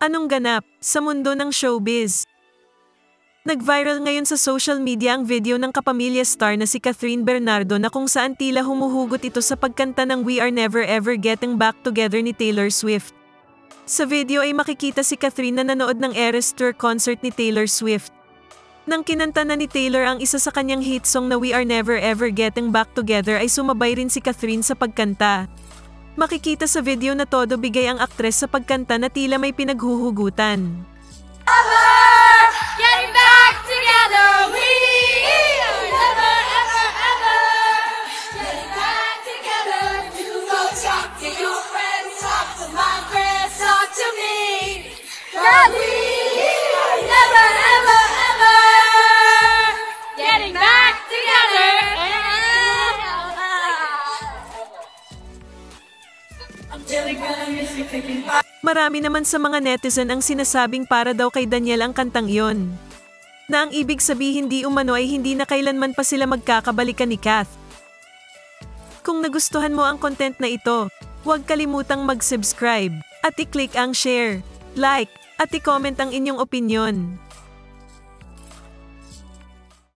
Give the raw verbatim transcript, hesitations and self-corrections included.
Anong ganap sa mundo ng showbiz? Nag-viral ngayon sa social media ang video ng kapamilya star na si Cathryn Bernardo na kung saan tila humuhugot ito sa pagkanta ng We Are Never Ever Getting Back Together ni Taylor Swift. Sa video ay makikita si Cathryn na nanood ng Eras Tour concert ni Taylor Swift. Nang kinanta na ni Taylor ang isa sa kanyang hit song na We Are Never Ever Getting Back Together ay sumabay rin si Cathryn sa pagkanta. Makikita sa video na todo bigay ang aktres sa pagkanta na tila may pinaghuhugutan. Getting back together, we are never, ever, ever getting back together. You go talk to your friends, talk to my friends, talk to me. God, we are never, ever, ever getting back together. I'm really gonna miss you kicking back. Marami naman sa mga netizen ang sinasabing para daw kay Daniel ang kantang yon. Na ang ibig sabihin di umano ay hindi na kailanman pa sila magkakabalikan ni Kath. Kung nagustuhan mo ang content na ito, huwag kalimutang mag-subscribe at i-click ang share, like, at i-comment ang inyong opinyon.